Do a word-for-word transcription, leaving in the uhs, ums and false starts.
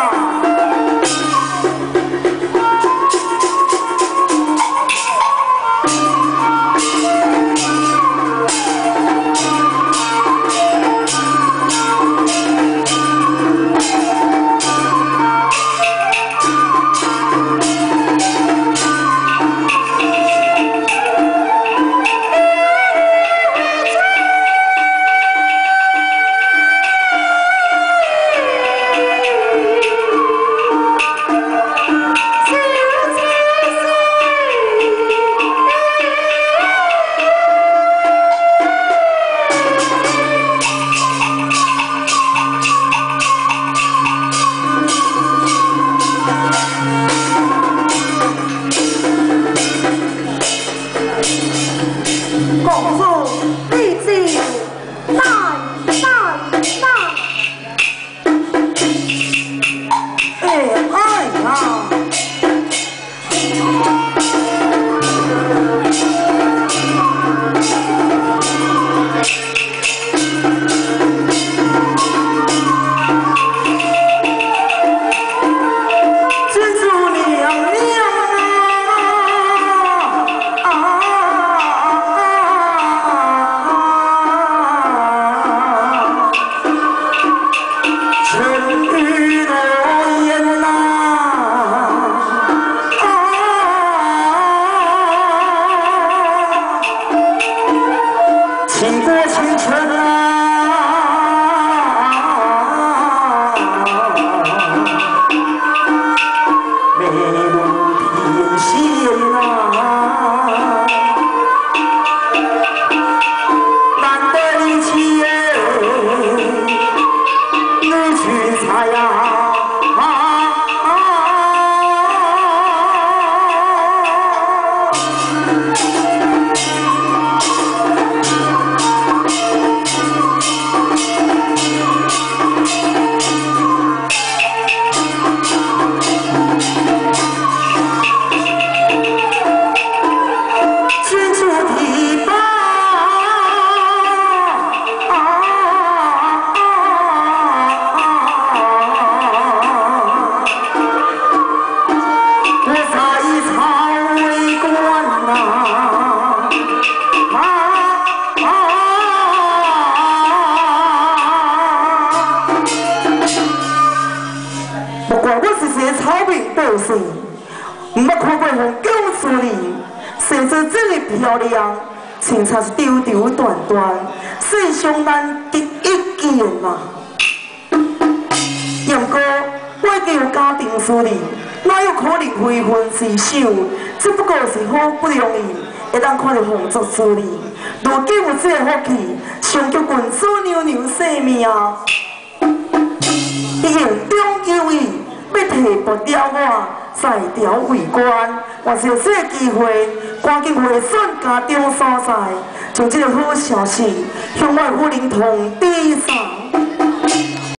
唔捌看过红狗处理，身姿这么漂亮，穿插是丢丢短短，世上难得一见嘛。不过我已经有家庭处理，哪有可能非分之手？只不过是好不容易会当看到红作处理，如今有这个福气，上叫郡主娘娘性命，已经中求伊要提拔了我。 在朝为官，我是有这个机会，赶紧回选家中所在，将这个好消息向我夫人通知上。